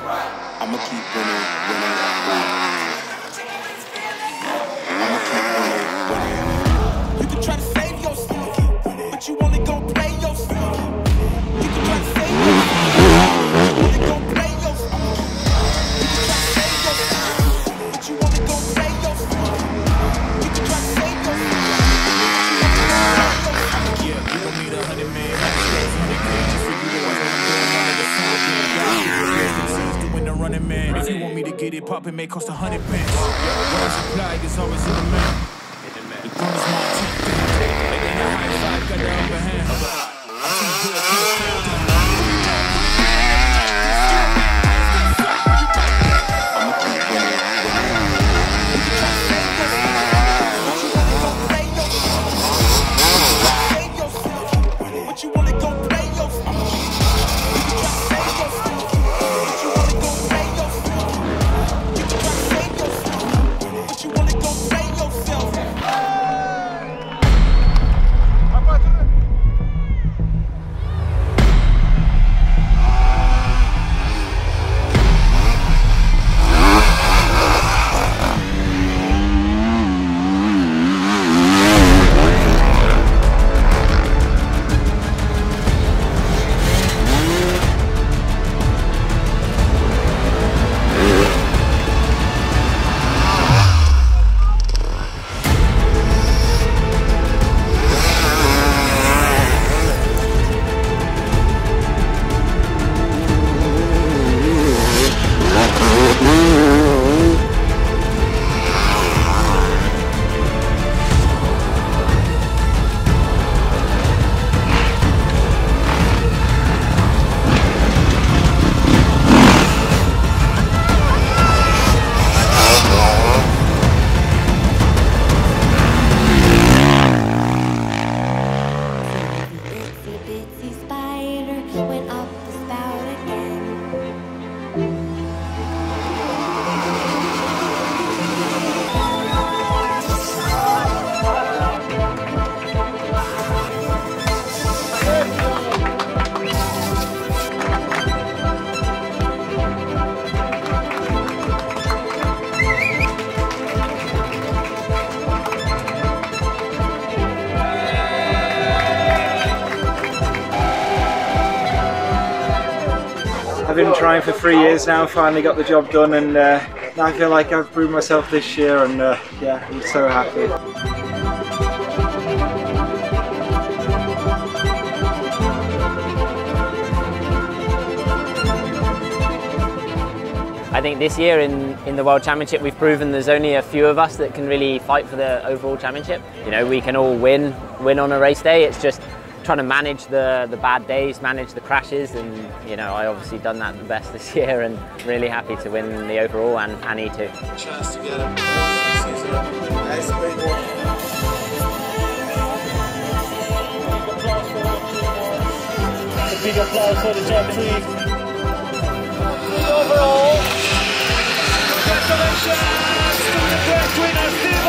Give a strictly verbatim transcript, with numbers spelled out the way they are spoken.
I'ma keep winning, winning, winning. I'ma keep winning, winning. You can try to save yourself, but you only gon' play yourself. You can try to save yourself, but you only gon' play yourself. You can try to save yourself, but you only gon' play yourself. You can try to save yourself. Yeah, you don't need a hundred man. Running man, if you want me to get it poppin', may cost a hundred bands. What I supply is always in the man. The gun is my team. They ain't a high five, got the upper hand. I'm too good, can't stand down. I'ma keep winning, winning. You can try to save yourself, but you only gon' play yourself. You can try to save yourself, but you only gon' play yourself. I've been trying for three years now, finally got the job done, and uh, now I feel like I've proved myself this year, and uh, yeah, I'm so happy. I think this year in, in the World Championship we've proven there's only a few of us that can really fight for the overall championship. You know, we can all win, win on a race day, it's just trying to manage the, the bad days, manage the crashes, and you know, I obviously done that the best this year, and really happy to win the overall and, and E two. Chance to get him. Nice big one. A big applause for the Grand Prix. Overall, congratulations to the Grand Prix.